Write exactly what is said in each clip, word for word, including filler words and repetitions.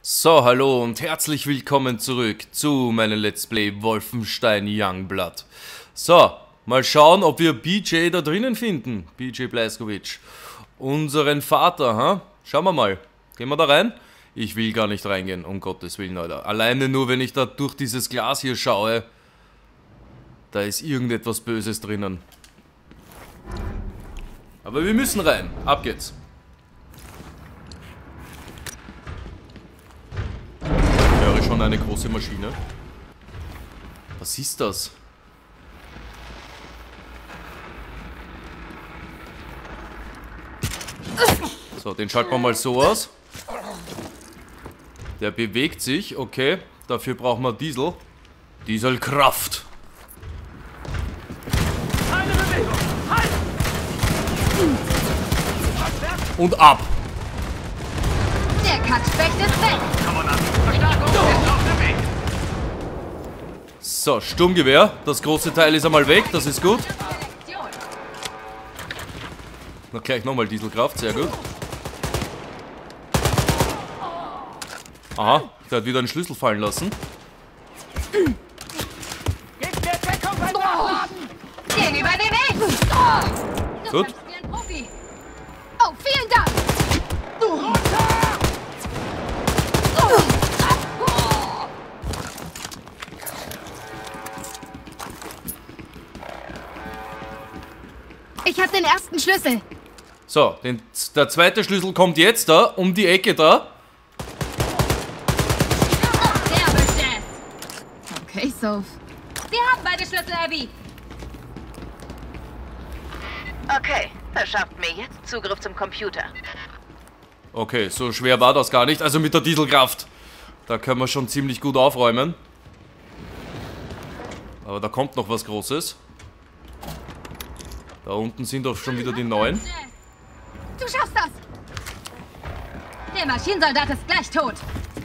So, hallo und herzlich willkommen zurück zu meinem Let's Play Wolfenstein Youngblood. So, mal schauen, ob wir B J da drinnen finden. B J Blazkowicz. Unseren Vater, ha? Schauen wir mal. Gehen wir da rein? Ich will gar nicht reingehen, um Gottes Willen, Alter. Alleine nur, wenn ich da durch dieses Glas hier schaue, da ist irgendetwas Böses drinnen. Aber wir müssen rein. Ab geht's. Schon eine große Maschine. Was ist das? So, den schalten wir mal so aus. Der bewegt sich, okay. Dafür brauchen wir Diesel. Dieselkraft. Und ab. Der Kackspecht ist weg. So, Sturmgewehr. Das große Teil ist einmal weg, das ist gut. Na, gleich nochmal Dieselkraft, sehr gut. Aha, der hat wieder einen Schlüssel fallen lassen. Gegenüber dem Weg. Gut. Oh, vielen Dank. Ich hab den ersten Schlüssel. So, den, der zweite Schlüssel kommt jetzt da, um die Ecke da. Der wischt es. Okay, Soph. Wir haben beide Schlüssel, Abby. Okay, verschafft mir jetzt Zugriff zum Computer. Okay, so schwer war das gar nicht. Also mit der Dieselkraft. Da können wir schon ziemlich gut aufräumen. Aber da kommt noch was Großes. Da unten sind doch schon wieder die neuen. Du schaffst das! Der Maschinensoldat ist gleich tot.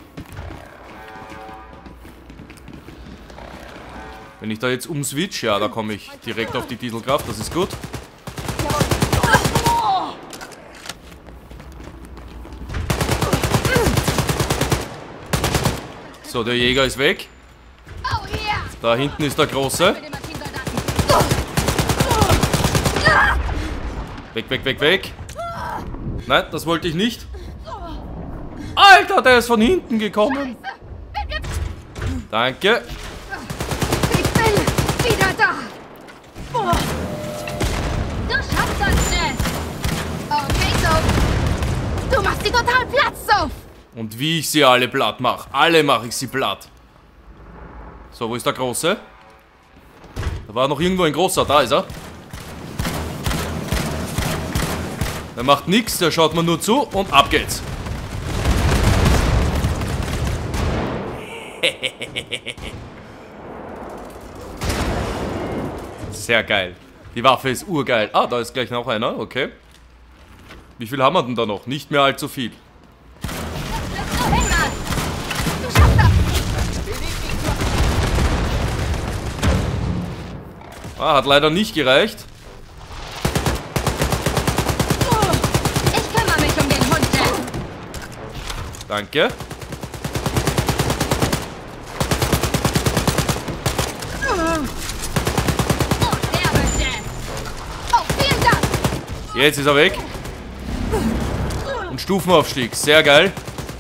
Wenn ich da jetzt umswitch, ja, da komme ich direkt auf die Dieselkraft. Das ist gut. So, der Jäger ist weg. Oh yeah! Da hinten ist der Große. Weg, weg, weg, weg. Nein, das wollte ich nicht. Alter, der ist von hinten gekommen. Danke. Ich bin wieder da. Du schaffst das, Jess. Okay, Soph. Du machst sie total platt, Soph. Und wie ich sie alle platt mache. Alle mache ich sie platt. So, wo ist der Große? Da war noch irgendwo ein Großer. Da ist er. Der macht nichts, der schaut mir nur zu und ab geht's. Sehr geil. Die Waffe ist urgeil. Ah, da ist gleich noch einer, okay. Wie viel haben wir denn da noch? Nicht mehr allzu viel. Du schaffst das. Ah, hat leider nicht gereicht. Ich kümmere mich um den Hund, Jess. Danke. Oh, der wischt es. Oh, vielen Dank. Jetzt ist er weg. Und Stufenaufstieg, sehr geil.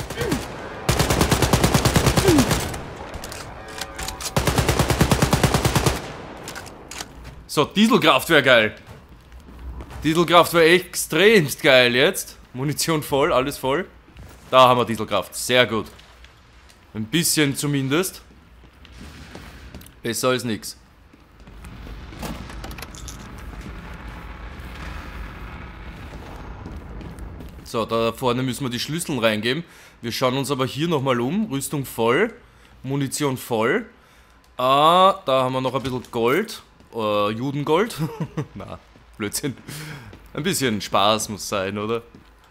So, Dieselkraft wäre geil. Dieselkraft wäre extremst geil jetzt. Munition voll, alles voll. Da haben wir Dieselkraft, sehr gut. Ein bisschen zumindest. Besser als nix. So, da vorne müssen wir die Schlüssel reingeben. Wir schauen uns aber hier nochmal um. Rüstung voll, Munition voll. Ah, da haben wir noch ein bisschen Gold. Uh, Judengold? Na, Blödsinn. Ein bisschen Spaß muss sein, oder?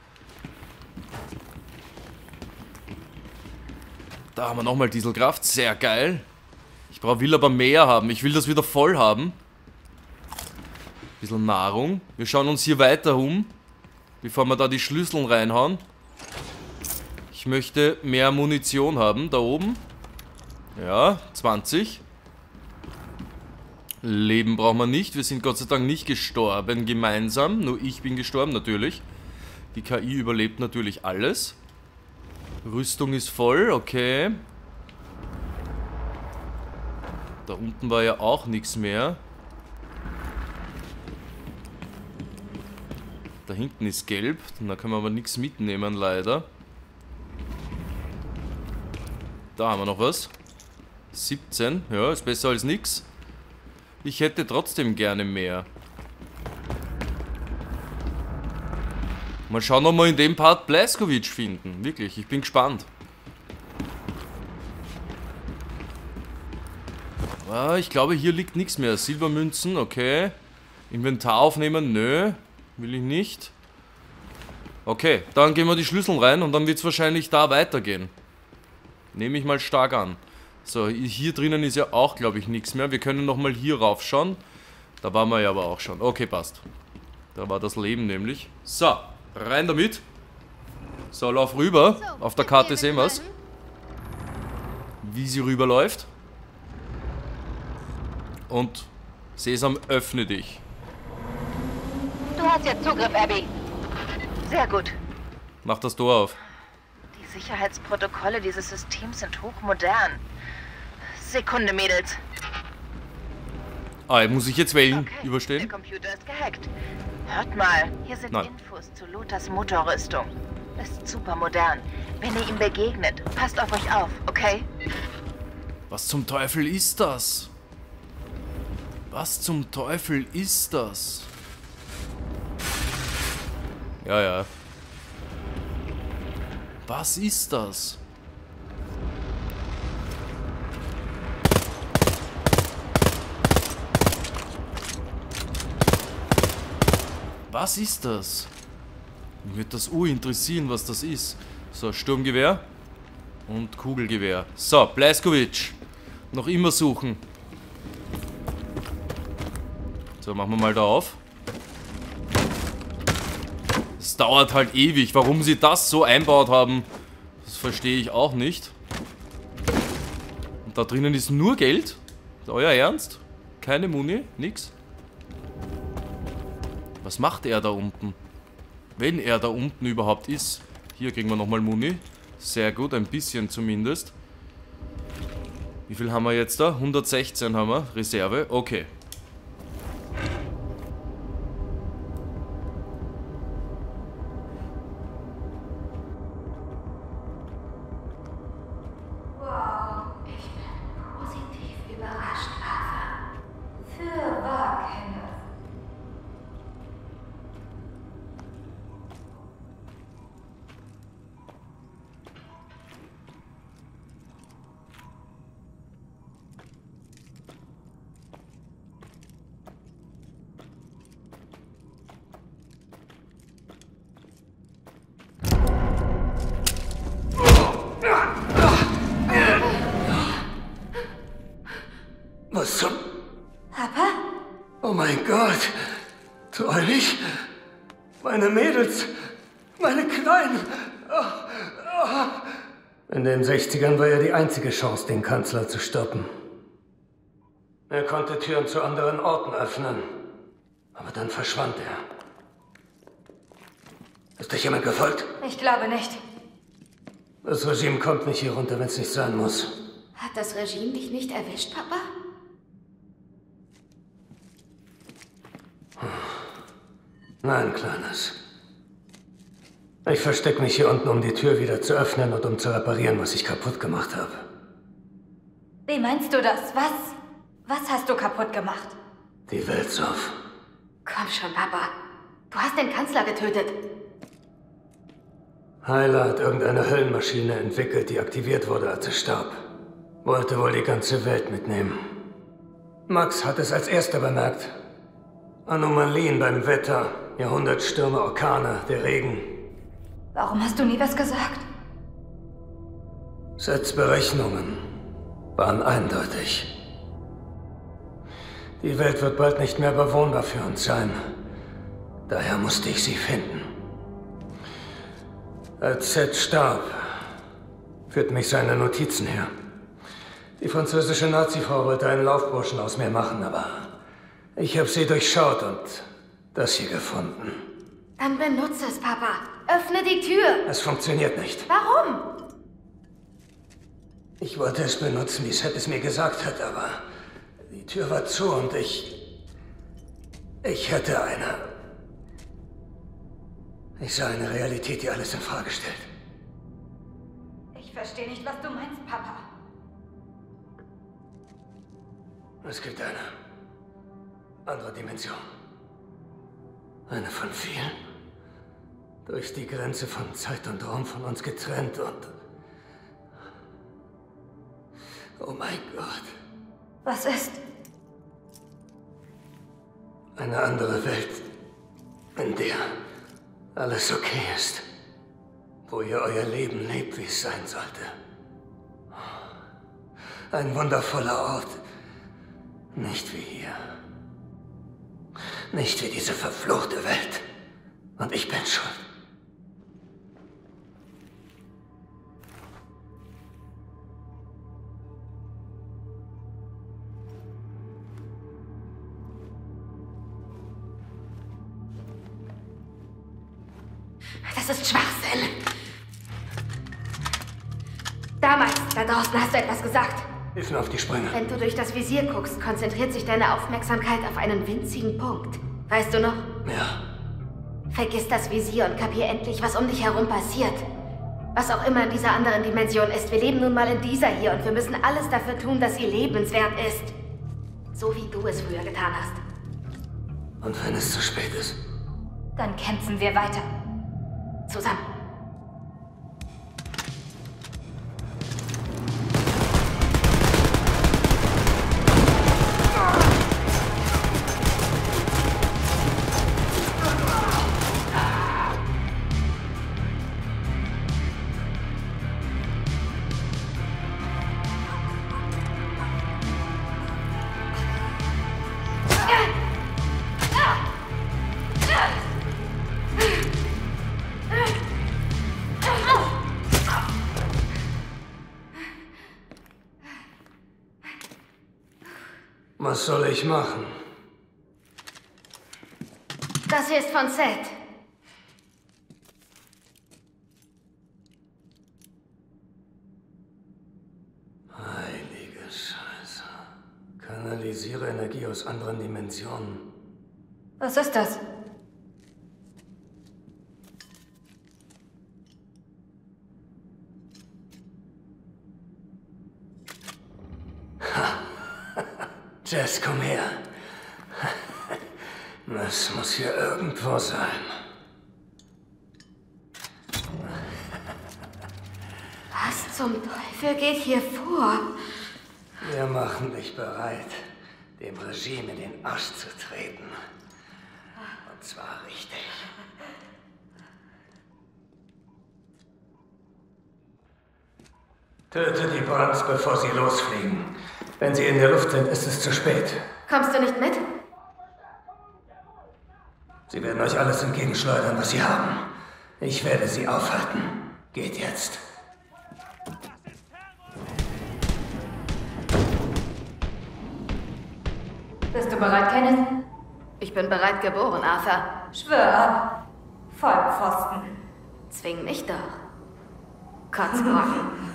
Da haben wir nochmal Dieselkraft, sehr geil. Ich brauch, will aber mehr haben, ich will das wieder voll haben. Bisschen Nahrung. Wir schauen uns hier weiter um, bevor wir da die Schlüssel reinhauen. Ich Ich möchte mehr Munition haben, da oben. Ja, zwanzig. Leben brauchen wir nicht. Wir sind Gott sei Dank nicht gestorben gemeinsam. Nur ich bin gestorben natürlich. Die K I überlebt natürlich alles. Rüstung ist voll, okay. Da unten war ja auch nichts mehr. Da hinten ist gelb. Da können wir aber nichts mitnehmen, leider. Da haben wir noch was. siebzehn. Ja, ist besser als nichts. Ich hätte trotzdem gerne mehr. Mal schauen, ob wir in dem Part Blazkowicz finden. Wirklich, ich bin gespannt. Ah, ich glaube, hier liegt nichts mehr. Silbermünzen, okay. Inventar aufnehmen, nö. Will ich nicht. Okay, dann gehen wir die Schlüssel rein und dann wird es wahrscheinlich da weitergehen. Nehme ich mal stark an. So, hier drinnen ist ja auch, glaube ich, nichts mehr. Wir können nochmal hier raufschauen. Da waren wir ja aber auch schon. Okay, passt. Da war das Leben nämlich. So, rein damit. So, lauf rüber. Auf der Karte sehen wir es. Wie sie rüberläuft. Und Sesam, öffne dich. Du hast jetzt Zugriff, Abby. Sehr gut. Mach das Tor auf. Die Sicherheitsprotokolle dieses Systems sind hochmodern. Sekunde, Mädels. Ah, muss ich jetzt wählen? Okay, Überstehen? der Computer ist gehackt. Hört mal, hier sind Nein. Infos zu Lothars Motorrüstung. Ist super modern. Wenn ihr ihm begegnet, passt auf euch auf, okay? Was zum Teufel ist das? Was zum Teufel ist das? Ja, ja. Was ist das? Was ist das? Mich würde das uh interessieren, was das ist. So, Sturmgewehr und Kugelgewehr. So, Blazkowicz. Noch immer suchen. So, machen wir mal da auf. Es dauert halt ewig. Warum sie das so einbaut haben, das verstehe ich auch nicht. Und da drinnen ist nur Geld? Euer Ernst? Keine Muni? Nix? Was macht er da unten? Wenn er da unten überhaupt ist. Hier kriegen wir nochmal Muni. Sehr gut, ein bisschen zumindest. Wie viel haben wir jetzt da? hundertsechzehn haben wir. Reserve, okay. Was zum... Papa? Oh mein Gott! Treulich? Meine Mädels! Meine Kleinen! Oh, oh. In den sechzigern war er die einzige Chance, den Kanzler zu stoppen. Er konnte Türen zu anderen Orten öffnen. Aber dann verschwand er. Ist dich jemand gefolgt? Ich glaube nicht. Das Regime kommt nicht hier runter, wenn es nicht sein muss. Hat das Regime dich nicht erwischt, Papa? Nein, Kleines. Ich verstecke mich hier unten, um die Tür wieder zu öffnen und um zu reparieren, was ich kaputt gemacht habe. Wie meinst du das? Was? Was hast du kaputt gemacht? Die Weltsoff. Komm schon, Papa. Du hast den Kanzler getötet. Heiler hat irgendeine Höllenmaschine entwickelt, die aktiviert wurde, als er starb. Wollte wohl die ganze Welt mitnehmen. Max hat es als erster bemerkt. Anomalien beim Wetter, Jahrhundertstürme, Orkane, der Regen. Warum hast du nie was gesagt? Sets Berechnungen waren eindeutig. Die Welt wird bald nicht mehr bewohnbar für uns sein. Daher musste ich sie finden. Als Set starb, Führt mich seine Notizen her. Die französische Nazifrau wollte einen Laufburschen aus mir machen, aber ich habe sie durchschaut und das hier gefunden. Dann benutze es, Papa. Öffne die Tür. Es funktioniert nicht. Warum? Ich wollte es benutzen, wie Seth es mir gesagt hat, aber die Tür war zu und ich... Ich hätte eine... Ich sah eine Realität, die alles in Frage stellt. Ich verstehe nicht, was du meinst, Papa. Es gibt eine andere Dimension. Eine von vielen. Durch die Grenze von Zeit und Raum von uns getrennt und... Oh mein Gott. Was ist? Eine andere Welt, in der alles okay ist. Wo ihr euer Leben lebt, wie es sein sollte. Ein wundervoller Ort. Nicht wie hier. Nicht wie diese verfluchte Welt. Und ich bin schuld. Das ist Schwachsinn. Damals, da draußen hast du etwas gesagt. Hilf mir auf die Sprünge. Wenn du durch das Visier guckst, konzentriert sich deine Aufmerksamkeit auf einen winzigen Punkt. Weißt du noch? Ja. Vergiss das Visier und kapier endlich, was um dich herum passiert. Was auch immer in dieser anderen Dimension ist, wir leben nun mal in dieser hier und wir müssen alles dafür tun, dass sie lebenswert ist. So wie du es früher getan hast. Und wenn es zu spät ist? Dann kämpfen wir weiter. Zusammen. Was soll ich machen? Das hier ist von Seth. Heilige Scheiße. Kanalisiere Energie aus anderen Dimensionen. Was ist das? Jess, komm her. Das muss hier irgendwo sein. Was zum Teufel geht hier vor? Wir machen dich bereit, dem Regime in den Arsch zu treten. Und zwar richtig. Töte die Brands, bevor sie losfliegen. Wenn sie in der Luft sind, ist es zu spät. Kommst du nicht mit? Sie werden euch alles entgegenschleudern, was sie haben. Ich werde sie aufhalten. Geht jetzt. Bist du bereit, Kenneth? Ich bin bereit geboren, Arthur. Schwör ab. Vollpfosten. Zwing mich doch. Kotzbrocken.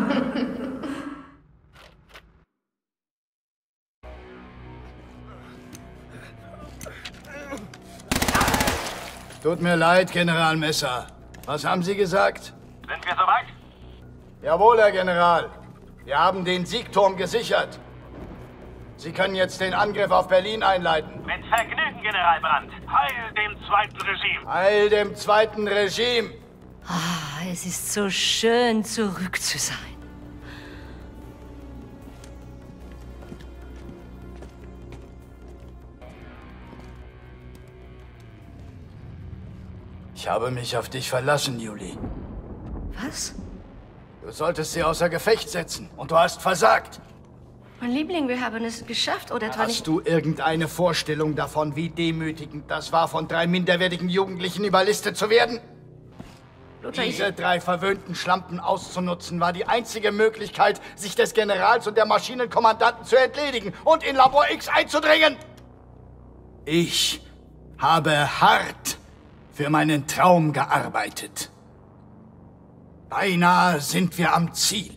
Tut mir leid, General Messer. Was haben Sie gesagt? Sind wir soweit? Jawohl, Herr General. Wir haben den Siegturm gesichert. Sie können jetzt den Angriff auf Berlin einleiten. Mit Vergnügen, General Brandt. Heil dem zweiten Regime. Heil dem zweiten Regime. Ah, es ist so schön, zurück zu sein. Ich habe mich auf dich verlassen, Julie. Was? Du solltest sie außer Gefecht setzen und du hast versagt. Mein Liebling, wir haben es geschafft, oder etwa nicht? Hast du irgendeine Vorstellung davon, wie demütigend das war, von drei minderwertigen Jugendlichen überlistet zu werden? Lothar, Diese ich... drei verwöhnten Schlampen auszunutzen, war die einzige Möglichkeit, sich des Generals und der Maschinenkommandanten zu entledigen und in Labor X einzudringen. Ich habe hart für meinen Traum gearbeitet. Beinahe sind wir am Ziel.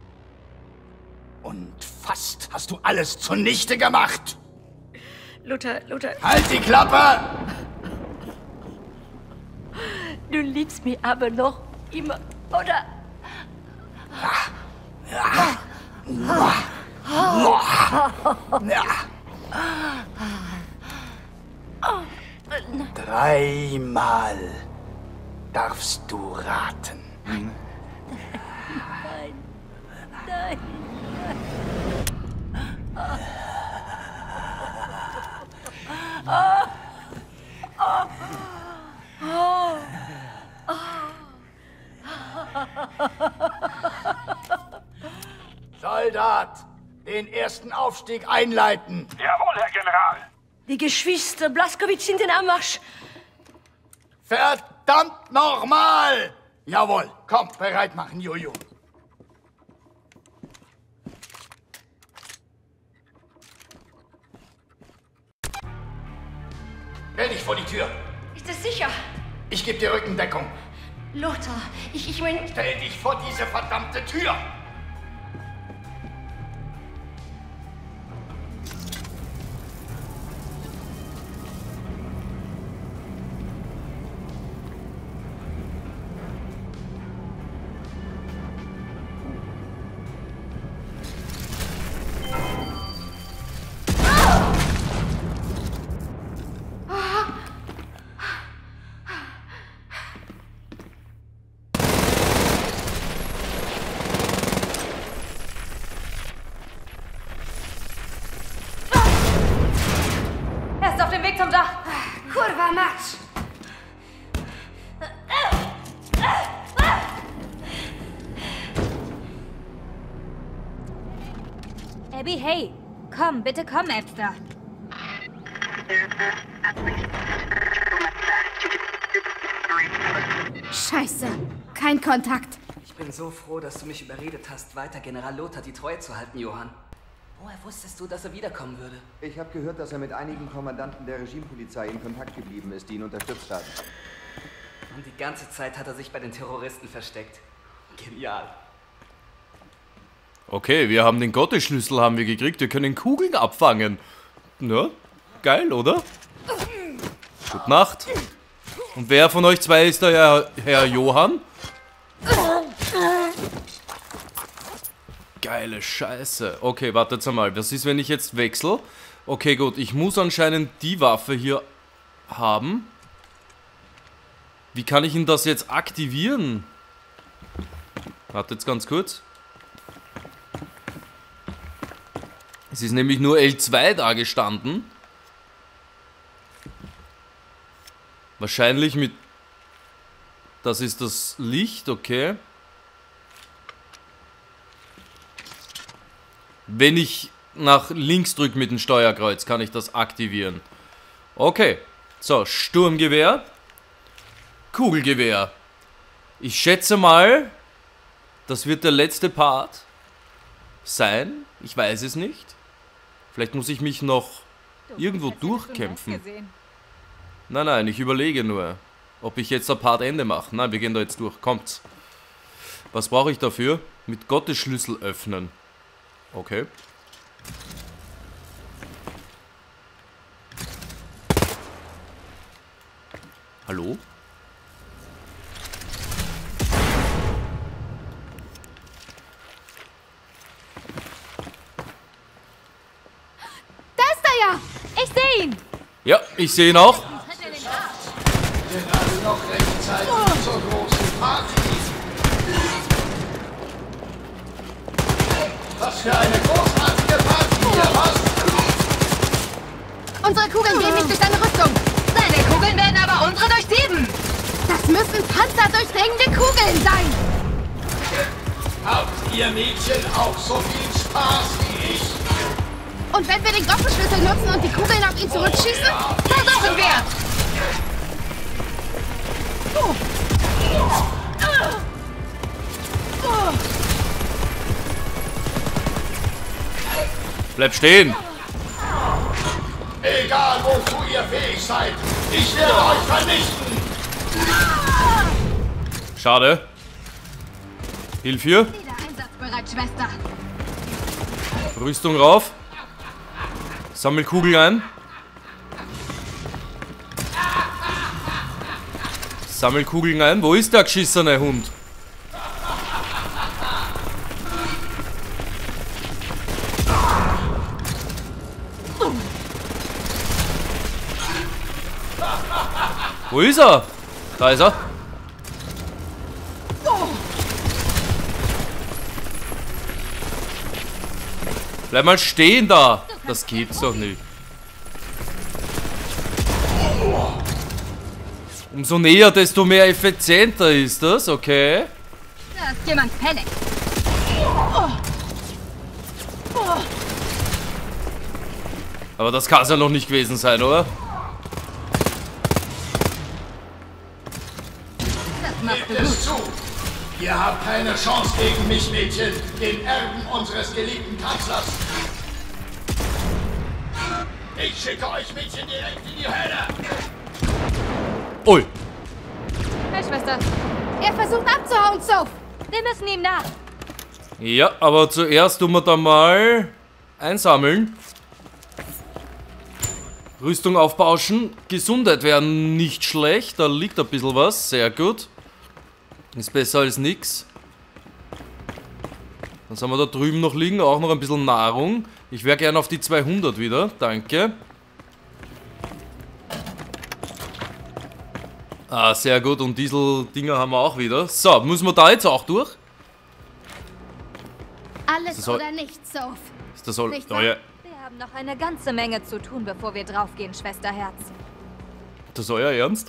Und fast hast du alles zunichte gemacht. Lothar, Lothar... Halt die Klappe! Du liebst mich aber noch immer, oder? Dreimal darfst du raten. Nein. Nein. Soldat, den ersten Aufstieg einleiten. Jawohl, Herr General. Die Geschwister Blazkowicz sind in Anmarsch. Verdammt nochmal! Jawohl, komm, bereit machen, Juju. Stell dich vor die Tür. Ist das sicher? Ich gebe dir Rückendeckung. Lothar, ich, ich mein... Stell dich vor diese verdammte Tür. Er ist auf dem Weg zum Dach. Kurva Matsch. Abby, hey! Komm, bitte komm, Epster. Scheiße. Kein Kontakt. Ich bin so froh, dass du mich überredet hast, weiter General Lothar die Treue zu halten, Johann. Woher wusstest du, dass er wiederkommen würde? Ich habe gehört, dass er mit einigen Kommandanten der Regimepolizei in Kontakt geblieben ist, die ihn unterstützt haben. Und die ganze Zeit hat er sich bei den Terroristen versteckt. Genial. Okay, wir haben den Gottesschlüssel haben wir gekriegt. Wir können Kugeln abfangen. Ja, geil, oder? Gute Nacht. Und wer von euch zwei ist der Herr, Herr Johann? Geile Scheiße. Okay, wartet mal. Was ist, wenn ich jetzt wechsle? Okay, gut. Ich muss anscheinend die Waffe hier haben. Wie kann ich denn das jetzt aktivieren? Wartet jetzt ganz kurz. Es ist nämlich nur L zwei da gestanden. Wahrscheinlich mit... Das ist das Licht, okay. Wenn ich nach links drücke mit dem Steuerkreuz, kann ich das aktivieren. Okay. So, Sturmgewehr. Kugelgewehr. Ich schätze mal, das wird der letzte Part sein. Ich weiß es nicht. Vielleicht muss ich mich noch irgendwo durchkämpfen. Nein, nein, ich überlege nur, ob ich jetzt ein Part Ende mache. Nein, wir gehen da jetzt durch. Kommt's. Was brauche ich dafür? Mit Gottesschlüssel öffnen. Okay. Hallo? Da ist er ja! Ich sehe ihn! Ja, ich sehe ihn auch. Gerade noch rechtzeitig zur großen Party. Was für eine großartige Party hier, was? Unsere Kugeln gehen nicht durch deine Rüstung. Seine Kugeln werden aber unsere durchsieben. Das müssen panzerdurchdringende Kugeln sein. Habt ihr Mädchen auch so viel Spaß wie ich? Und wenn wir den Glockenschlüssel nutzen und die Kugeln auf ihn zurückschießen? Versuchen wir! Bleib stehen. Egal, wozu ihr fähig seid, ich werde euch vernichten. Schade. Hilf hier. Wieder einsatzbereit, Schwester. Rüstung rauf. Sammel Kugeln ein. Sammel Kugeln ein. Wo ist der geschissene Hund? Wo ist er? Da ist er. Bleib mal stehen da. Das gibt's doch nicht. Umso näher, desto mehr effizienter ist das, okay? Da ist jemand fällig. Aber das kann es ja noch nicht gewesen sein, oder? Gebt es zu! Ihr habt keine Chance gegen mich, Mädchen, den Erben unseres geliebten Kanzlers. Ich schicke euch Mädchen direkt in die Hölle! Ui! Hey, Schwester. Er versucht abzuhauen, Soph. Wir müssen ihm nach. Ja, aber zuerst tun wir da mal einsammeln. Rüstung aufbauschen. Gesundheit wäre nicht schlecht. Da liegt ein bisschen was. Sehr gut. Ist besser als nix. Dann haben wir da drüben noch liegen. Auch noch ein bisschen Nahrung. Ich wäre gerne auf die zweihundert wieder. Danke. Ah, sehr gut. Und Diesel-Dinger haben wir auch wieder. So, müssen wir da jetzt auch durch? Alles Das soll- oder nichts, Soph. Ist das all? Nicht Oh, wahr? ja. Wir haben noch eine ganze Menge zu tun, bevor wir draufgehen, Schwesterherz. Das ist euer Ernst?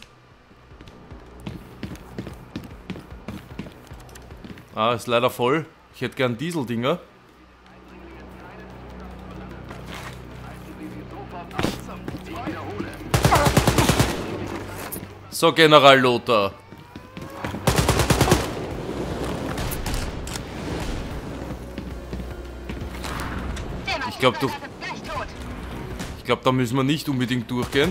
Ah, ist leider voll. Ich hätte gern Dieseldinger. So, General Lothar. Ich glaube, du. Ich glaube, da müssen wir nicht unbedingt durchgehen.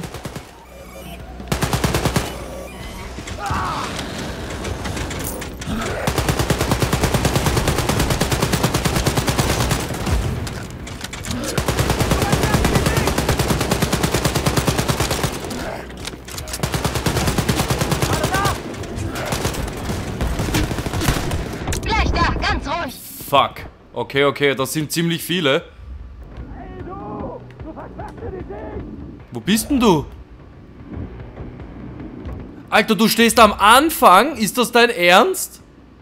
Gleich da, ganz ruhig. Fuck. Okay, okay, das sind ziemlich viele. Wo bist denn du? Alter, du stehst am Anfang? Ist das dein Ernst?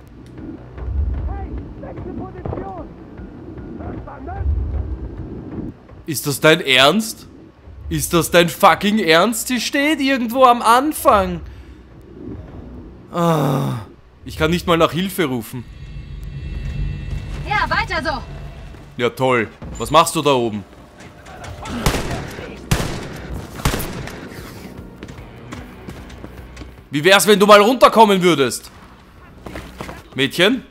Ist das dein Ernst? Ist das dein fucking Ernst? Sie steht irgendwo am Anfang. Ah, ich kann nicht mal nach Hilfe rufen. Ja, weiter so. Ja, toll. Was machst du da oben? Wie wär's, wenn du mal runterkommen würdest? Mädchen?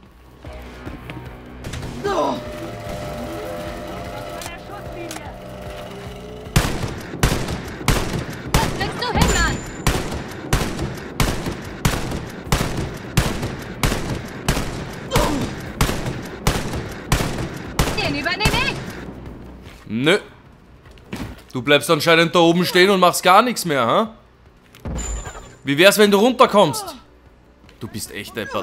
Was kriegst du hin, Mann? Den übernehme ich. Nö. Du bleibst anscheinend da oben stehen und machst gar nichts mehr, ha? Wie wär's, wenn du runterkommst? Du bist echt deppert.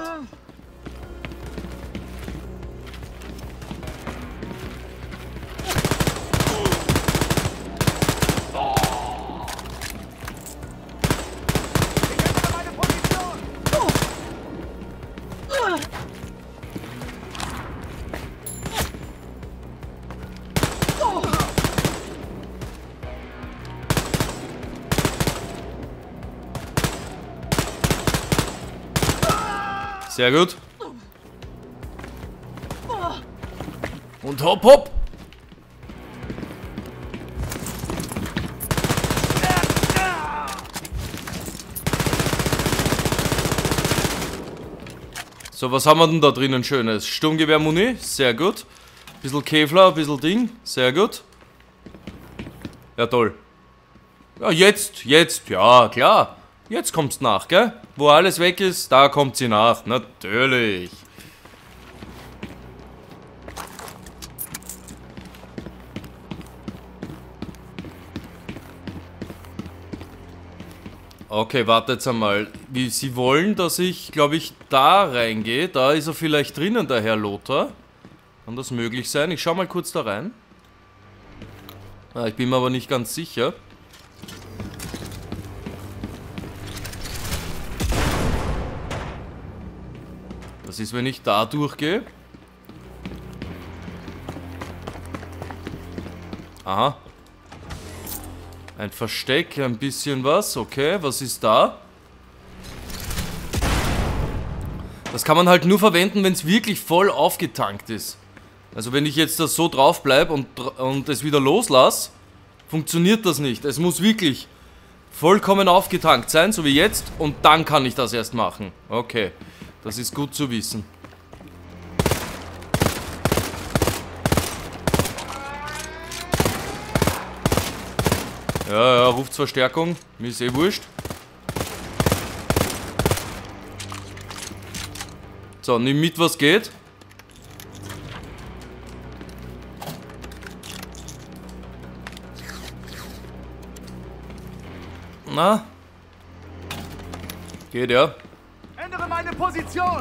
Sehr gut. Und hopp, hopp. So, was haben wir denn da drinnen Schönes? Sturmgewehr-Muni, sehr gut. Bisschen Kevlar, ein bisschen Ding. Sehr gut. Ja, toll. Ja, jetzt, jetzt, ja, klar. Jetzt kommt's nach, gell? Wo alles weg ist, da kommt sie nach. Natürlich. Okay, wartet jetzt einmal. Wie, Sie wollen, dass ich, glaube ich, da reingehe. Da ist er vielleicht drinnen, der Herr Lothar. Kann das möglich sein? Ich schau mal kurz da rein. Ah, ich bin mir aber nicht ganz sicher. Das ist, wenn ich da durchgehe. Aha. Ein Versteck, ein bisschen was. Okay, was ist da? Das kann man halt nur verwenden, wenn es wirklich voll aufgetankt ist. Also wenn ich jetzt das so drauf bleibe und, und es wieder loslasse, funktioniert das nicht. Es muss wirklich vollkommen aufgetankt sein, so wie jetzt. Und dann kann ich das erst machen. Okay, das ist gut zu wissen. Ja, ja, ruft Verstärkung. Mir ist eh wurscht. So, nimm mit, was geht. Na? Geht, ja. Ändere meine Position!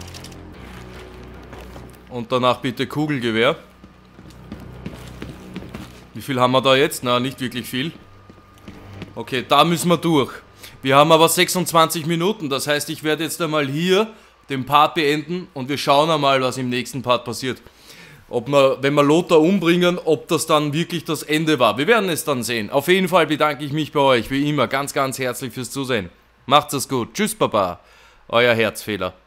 Und danach bitte Kugelgewehr. Wie viel haben wir da jetzt? Na, nicht wirklich viel. Okay, da müssen wir durch. Wir haben aber sechsundzwanzig Minuten, das heißt, ich werde jetzt einmal hier den Part beenden und wir schauen einmal, was im nächsten Part passiert. Ob wir, wenn wir Lothar umbringen, ob das dann wirklich das Ende war. Wir werden es dann sehen. Auf jeden Fall bedanke ich mich bei euch, wie immer, ganz, ganz herzlich fürs Zusehen. Macht's es gut. Tschüss, Baba. Euer Herzfehler.